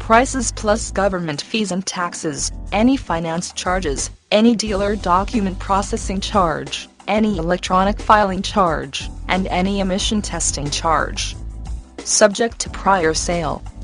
prices plus government fees and taxes, any finance charges, any dealer document processing charge, any electronic filing charge, and any emission testing charge. Subject to prior sale.